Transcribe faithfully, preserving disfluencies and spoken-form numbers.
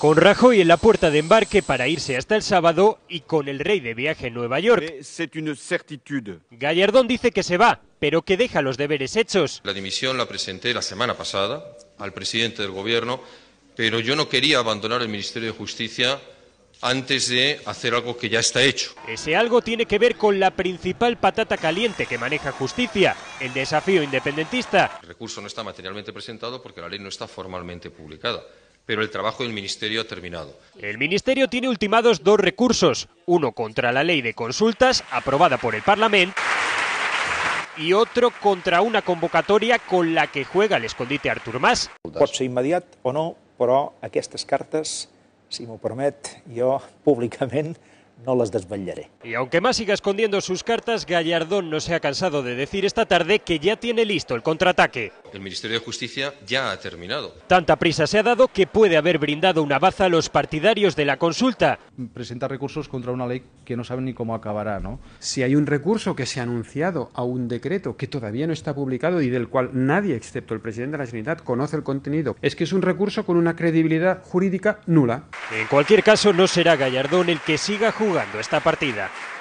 Con Rajoy en la puerta de embarque para irse hasta el sábado y con el rey de viaje en Nueva York. Gallardón dice que se va, pero que deja los deberes hechos. La dimisión la presenté la semana pasada al presidente del Gobierno, pero yo no quería abandonar el Ministerio de Justicia antes de hacer algo que ya está hecho. Ese algo tiene que ver con la principal patata caliente que maneja Justicia, el desafío independentista. El recurso no está materialmente presentado porque la ley no está formalmente publicada, pero el trabajo del Ministerio ha terminado. El Ministerio tiene ultimados dos recursos, uno contra la ley de consultas, aprobada por el Parlamento, y otro contra una convocatoria con la que juega el escondite Artur Mas. Pot ser immediat o no, però aquestes cartes, si m'ho permet, jo públicament no les desvetllaré. Y aunque Mas siga escondiendo sus cartas, Gallardón no se ha cansado de decir esta tarde que ya tiene listo el contraataque. El Ministerio de Justicia ya ha terminado. Tanta prisa se ha dado que puede haber brindado una baza a los partidarios de la consulta. Presenta recursos contra una ley que no saben ni cómo acabará, ¿no? Si hay un recurso que se ha anunciado a un decreto que todavía no está publicado y del cual nadie, excepto el presidente de la Generalitat, conoce el contenido, es que es un recurso con una credibilidad jurídica nula. En cualquier caso, no será Gallardón el que siga jugando esta partida.